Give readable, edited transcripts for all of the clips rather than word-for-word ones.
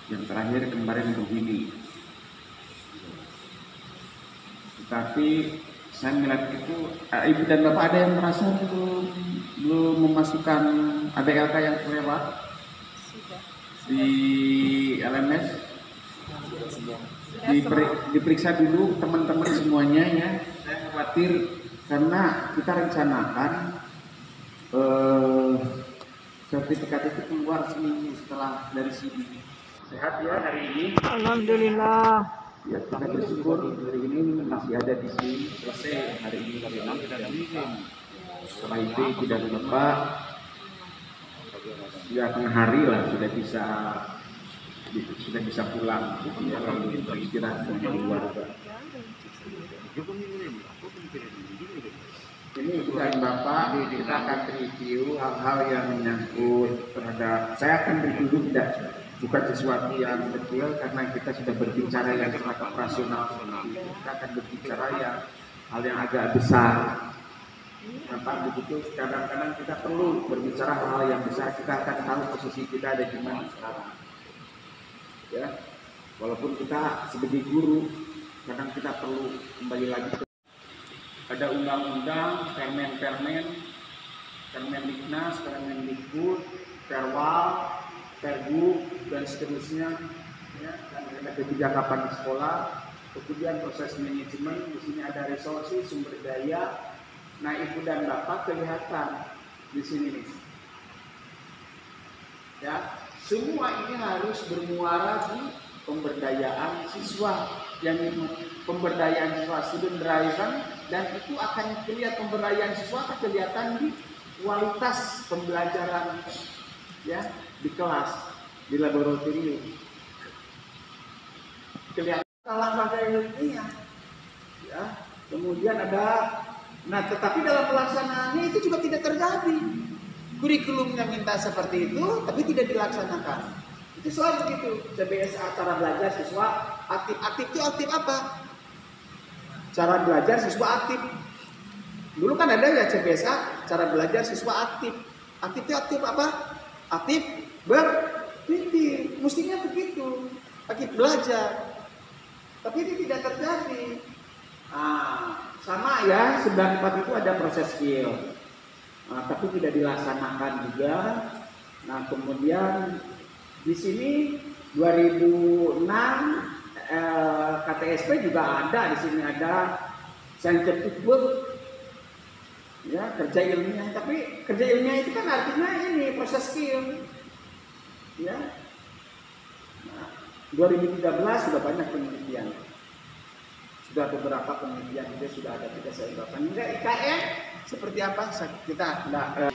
Yang terakhir kemarin begini. Tetapi saya melihat itu ibu dan bapak ada yang merasa belum memasukkan ADLK yang lewat di LMS. Diperiksa dulu teman-teman semuanya ya. Saya khawatir karena kita rencanakan sertifikat itu keluar seminggu setelah dari sini. Sehat ya hari ini? Alhamdulillah. Ya, kita bersyukur hari ini masih ada di sini, selesai hari ini hari ini. Setelah itu tidak lupa ya tengah hari lah sudah bisa pulang ya, lalu beristirahat sama keluarga. Ini bukan Bapak, kita akan review hal-hal yang menyangkut terhadap, saya akan review bukan sesuatu yang kecil karena kita sudah berbicara yang sangat operasional, kita akan berbicara yang hal yang agak besar. Nampak begitu, kadang-kadang kita perlu berbicara hal yang besar, kita akan tahu posisi kita ada di mana sekarang. Ya, walaupun kita sebagai guru, kadang kita perlu kembali lagi ke ada undang-undang, Permendiknas, Permendikbud, Perwal, Pergub dan seterusnya. Ya, dan ada kebijakan di sekolah, kemudian proses manajemen, di sini ada resources, sumber daya. Nah, ibu dan bapak kelihatan di sini nih. Ya, semua ini harus bermuara di pemberdayaan siswa, yang pemberdayaan siswa student driven, dan itu akan kelihatan pemberdayaan siswa akan kelihatan di kualitas pembelajaran ya di kelas, di laboratorium. Kelihatan langkah ilmiah. Ya, kemudian ada tetapi dalam pelaksanaannya itu juga tidak terjadi. Kurikulumnya minta seperti itu, tapi tidak dilaksanakan. Itu selalu begitu. CBSA cara belajar siswa aktif. Aktif itu aktif apa? Cara belajar siswa aktif. Dulu kan ada ya CBSA cara belajar siswa aktif. Aktif itu aktif apa? Aktif berpikir. Mestinya begitu. Aktif belajar. Tapi ini tidak terjadi. Sama ya, 94 itu ada proses skill. Tapi tidak dilaksanakan juga. Nah, kemudian di sini 2006 KTSP juga ada, di sini ada scientific work, ya kerja ilmiah. Tapi kerja ilmiah itu kan artinya ini proses skill, ya. Nah, 2013 sudah banyak penelitian, sudah beberapa penelitian juga sudah ada, tidak saya bacakan. Enggak IKN seperti apa kita enggak.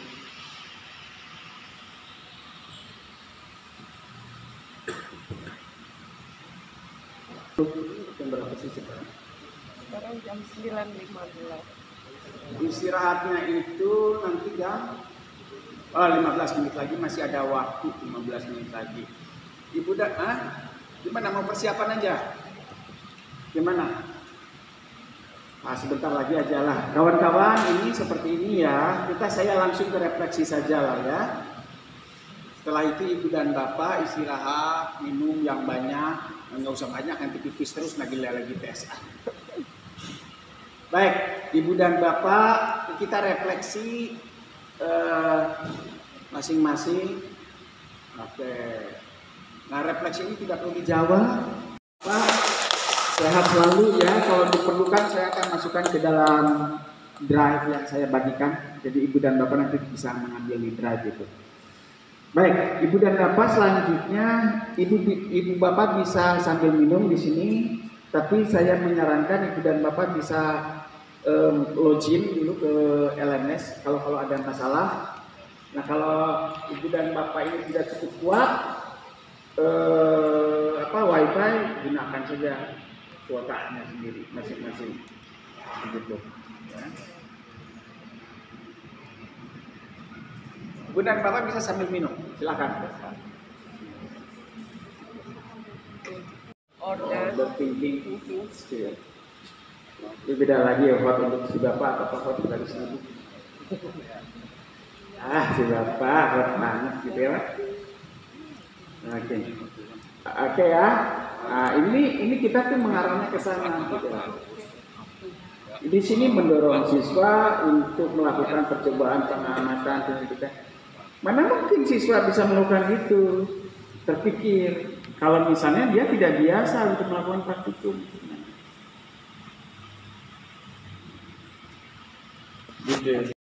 Jam berapa sih sekarang? Sekarang jam 9.15. Istirahatnya itu nanti jam 15 menit lagi, masih ada waktu 15 menit lagi. Ibu gimana, mau persiapan aja? Gimana? Sebentar lagi aja lah. Kawan-kawan, ini seperti ini ya. Saya langsung ke refleksi saja lah ya. Setelah itu ibu dan bapak istirahat, minum yang banyak. Nggak usah banyak, nanti pipis terus lagi TSA. Baik, ibu dan bapak, kita refleksi masing-masing. Oke. Nah, refleksi ini tidak perlu dijawab. Pak, sehat selalu ya. Kalau diperlukan saya akan masukkan ke dalam drive yang saya bagikan. Jadi ibu dan bapak nanti bisa mengambil di drive itu. Baik, ibu dan bapak, selanjutnya ibu bapak bisa sambil minum di sini, tapi saya menyarankan ibu dan bapak bisa login dulu ke LMS kalau ada masalah. Nah, kalau ibu dan bapak ini tidak cukup kuat WiFi, gunakan saja kuotanya sendiri masing-masing, begitu. Ya. Ibu dan bapak bisa sambil minum, silakan. Order thinking skill. Ini beda lagi ya, hot untuk si bapak atau hot dari sini. Si bapak hot banget gitu ya. Oke. Oke ya. Nah, ini kita tuh mengarahnya ke sana gitu. Di sini mendorong siswa untuk melakukan percobaan pengamatan pendidikan. Mana mungkin siswa bisa melakukan itu? Terpikir kalau misalnya dia tidak biasa untuk melakukan praktikum. Gitu.